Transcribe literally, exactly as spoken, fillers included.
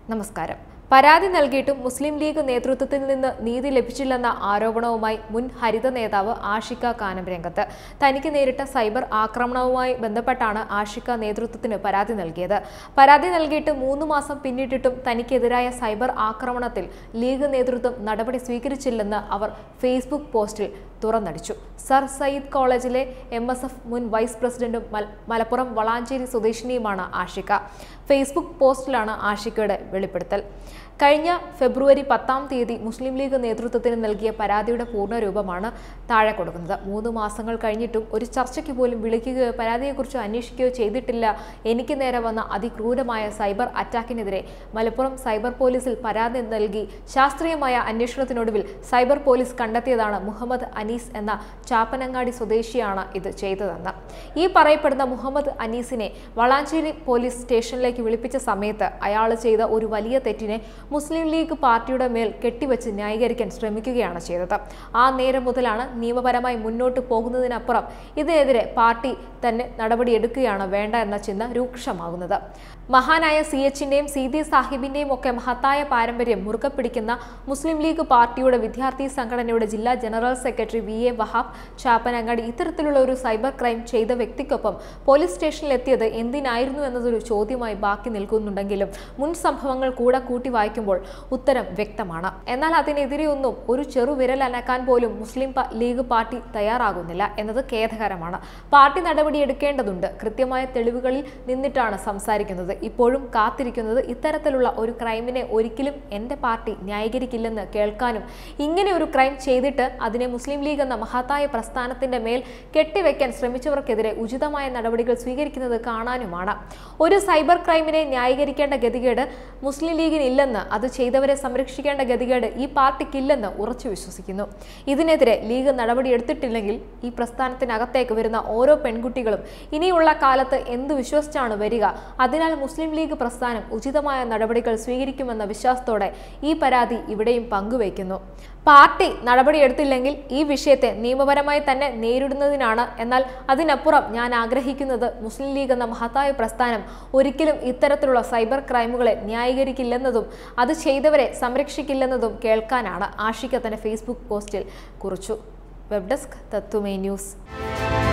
നമസ്കാരം. പരാതി നൽകിയിട്ടും മുസ്ലിം ലീഗ് നേതൃത്വത്തിൽ നിന്ന് നീതി ലഭിച്ചില്ലെന്ന ആരോപണവുമായി മുൻ ഹരിത നേതാവ് ആഷിക കാനം രംഗത്ത്. തനിക്ക് നേരിട്ട സൈബർ ആക്രമണവുമായി ബന്ധപ്പെട്ടാണ് ആഷിക നേതൃത്വത്തിന് പരാതി നൽകിയത്. പരാതി നൽകിയിട്ട് മൂന്ന് മാസം പിന്നിട്ടിട്ടും തനിക്കെതിരായ സൈബർ ആക്രമണത്തിൽ ലീഗ് നേതൃത്വം നടപടി സ്വീകരിച്ചില്ലെന്ന് അവർ ഫേസ്ബുക്ക് പോസ്റ്റിൽ തുറന്നടിച്ചു. സർ സയ്യിദ് കോളേജിലെ എം എസ് എഫ് മുൻ വൈസ് പ്രസിഡന്റും മലപ്പുറം വളാഞ്ചേരി സ്വദേശിനിയുമാണ് ആഷിക. ഫേസ്ബുക്ക് പോസ്റ്റിലാണ് ആഷികയുടെ വെളിപ്പെടുത്തൽ. കഴിഞ്ഞ ഫെബ്രുവരി പത്താം തീയതി മുസ്ലിം ലീഗ് നേതൃത്വത്തിന് നൽകിയ പരാതിയുടെ പൂർണ്ണരൂപമാണ് താഴെ കൊടുക്കുന്നത്. മൂന്ന് മാസങ്ങൾ കഴിഞ്ഞിട്ടും ഒരു ചർച്ചയ്ക്ക് പോലും വിളിക്കുകയോ പരാതിയെക്കുറിച്ച് അന്വേഷിക്കുകയോ ചെയ്തിട്ടില്ല. എനിക്ക് നേരെ വന്ന അതിക്രൂരമായ സൈബർ അറ്റാക്കിനെതിരെ മലപ്പുറം സൈബർ പോലീസിൽ പരാതി നൽകി ശാസ്ത്രീയമായ അന്വേഷണത്തിനൊടുവിൽ സൈബർ പോലീസ് കണ്ടെത്തിയതാണ് മുഹമ്മദ് അനീസ് എന്ന ചാപ്പനങ്ങാടി സ്വദേശിയാണ് ഇത് ചെയ്തതെന്ന്. ഈ പറയപ്പെടുന്ന മുഹമ്മദ് അനീസിനെ വളാഞ്ചേരി പോലീസ് സ്റ്റേഷനിലേക്ക് വിളിപ്പിച്ച സമയത്ത് അയാൾ ചെയ്ത ഒരു വലിയ തെറ്റിനെ മുസ്ലിം ലീഗ് പാർട്ടിയുടെ മേൽ കെട്ടിവെച്ച് ന്യായീകരിക്കാൻ ശ്രമിക്കുകയാണ് ചെയ്തത്. ആ നേരം മുതലാണ് നിയമപരമായി മുന്നോട്ട് പോകുന്നതിനപ്പുറം ഇതിനെതിരെ പാർട്ടി തന്നെ നടപടിയെടുക്കുകയാണ് വേണ്ട എന്ന ചിന്ത രൂക്ഷമാകുന്നത്. മഹാനായ സി എച്ചിന്റെയും സീതി സാഹിബിന്റെയും ഒക്കെ മഹത്തായ പാരമ്പര്യം മുറുകെ പിടിക്കുന്ന മുസ്ലിം ലീഗ് പാർട്ടിയുടെ വിദ്യാർത്ഥി സംഘടനയുടെ ജില്ലാ general secretary V A Wahab Chappanangadi ഇത്തരത്തിലുള്ള ഒരു സൈബർ ക്രൈം ചെയ്ത വ്യക്തിക്കൊപ്പം പോലീസ് സ്റ്റേഷനിലെത്തിയത് എന്തിനായിരുന്നു എന്നതൊരു ചോദ്യമായി ബാക്കി നിൽക്കുന്നുണ്ടെങ്കിലും മുൻ സംഭവങ്ങൾ കൂടെ കൂട്ടി വായിക്കുമ്പോൾ ഉത്തരം വ്യക്തമാണ്. എന്നാൽ അതിനെതിരെയൊന്നും ഒരു ചെറുവിരൽ അനക്കാൻ പോലും മുസ്ലിം ലീഗ് പാർട്ടി തയ്യാറാകുന്നില്ല എന്നത് ഖേദകരമാണ്. പാർട്ടി നടപടിയെടുക്കേണ്ടതുണ്ട്. കൃത്യമായ തെളിവുകളിൽ നിന്നിട്ടാണ് സംസാരിക്കുന്നത്. ഇപ്പോഴും കാത്തിരിക്കുന്നത് ഇത്തരത്തിലുള്ള ഒരു ക്രൈമിനെ ഒരിക്കലും എൻ്റെ പാർട്ടി ന്യായീകരിക്കില്ലെന്ന് കേൾക്കാനും ഇങ്ങനെ ഒരു ക്രൈം ചെയ്തിട്ട് അതിനെ മുസ്ലിം ലീഗ് എന്ന മഹത്തായ പ്രസ്ഥാനത്തിന്റെ മേൽ കെട്ടിവെക്കാൻ ശ്രമിച്ചവർക്കെതിരെ ഉചിതമായ നടപടികൾ സ്വീകരിക്കുന്നത് കാണാനുമാണ്. ഒരു സൈബർ ക്രൈമിനെ ന്യായീകരിക്കേണ്ട ഗതികേട് മുസ്ലിം ലീഗിനില്ലെന്ന്, അത് ചെയ്തവരെ സംരക്ഷിക്കേണ്ട ഗതികേട് ഈ പാർട്ടിക്കില്ലെന്ന് ഉറച്ചു വിശ്വസിക്കുന്നു. ഇതിനെതിരെ ലീഗ് നടപടിയെടുത്തിട്ടില്ലെങ്കിൽ ഈ പ്രസ്ഥാനത്തിനകത്തേക്ക് വരുന്ന ഓരോ പെൺകുട്ടികളും ഇനിയുള്ള കാലത്ത് എന്ത് വിശ്വസിച്ചാണ് വരിക? അതിനാൽ മുസ്ലിം ലീഗ് പ്രസ്ഥാനം ഉചിതമായ നടപടികൾ സ്വീകരിക്കുമെന്ന വിശ്വാസത്തോടെ ഈ പരാതി ഇവിടെയും പങ്കുവയ്ക്കുന്നു. പാർട്ടി നടപടിയെടുത്തില്ലെങ്കിൽ ഈ വിഷയത്തെ നിയമപരമായി തന്നെ നേരിടുന്നതിനാണ്. എന്നാൽ അതിനപ്പുറം ഞാൻ ആഗ്രഹിക്കുന്നത് മുസ്ലിം ലീഗ് എന്ന മഹത്തായ പ്രസ്ഥാനം ഒരിക്കലും ഇത്തരത്തിലുള്ള സൈബർ ക്രൈമുകളെ ന്യായീകരിക്കില്ലെന്നതും അത് ചെയ്തവരെ സംരക്ഷിക്കില്ലെന്നതും കേൾക്കാനാണ്. ആഷിക തന്റെ ഫേസ്ബുക്ക് പോസ്റ്റിൽ കുറിച്ചു. Web desk Tatwamayi news.